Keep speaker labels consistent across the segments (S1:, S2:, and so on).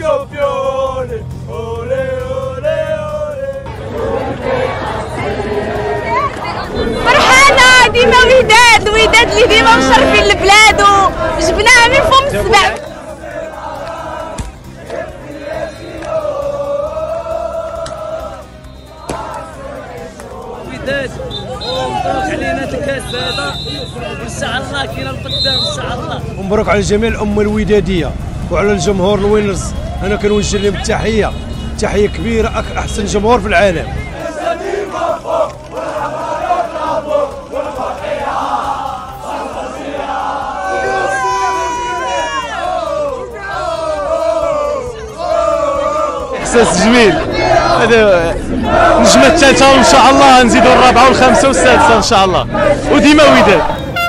S1: Scopione, ole ole ole.
S2: فرحانة ديما وداد اللي ديما مشرفين البلاد وجبناها من فم السبع.
S3: وداد ومبروك علينا الكاس هذا وان شاء الله كاين القدام ان شاء الله.
S4: ومبروك على جميع الامه الوداديه وعلى الجمهور الوينرز. انا كنوجه لهم التحيه، تحيه كبيره، احسن جمهور في العالم. احساس جميل. هذا النجمه الثالثه وان شاء الله نزيدوا الرابعه والخامسه والسادسه ان شاء الله، وديما وداد.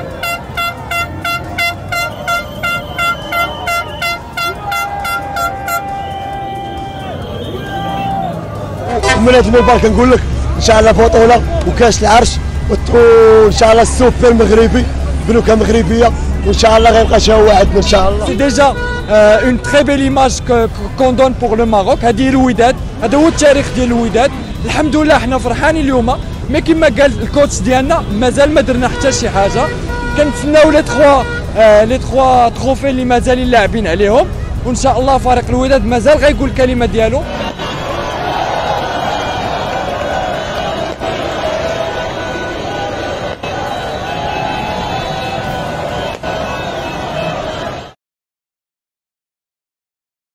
S5: من هذا المنبر كنقول لك ان شاء الله بطوله وكاس العرش وان شاء الله السوبر مغربي بنوكه مغربيه وان شاء الله غيبقى شي واحد ان شاء الله.
S6: سي ديجا اون تري بيل ايماج كون دون بور لو ماروك. هذه الوداد، هذا هو التاريخ ديال الوداد. الحمد لله حنا فرحانين اليوم، مي كما قال الكوتش ديالنا مازال ما درنا حتى شي حاجه. كنتسناو لي تخوا تروفي اللي مازالين لاعبين عليهم، وان شاء الله فريق الوداد مازال غيقول الكلمه ديالو.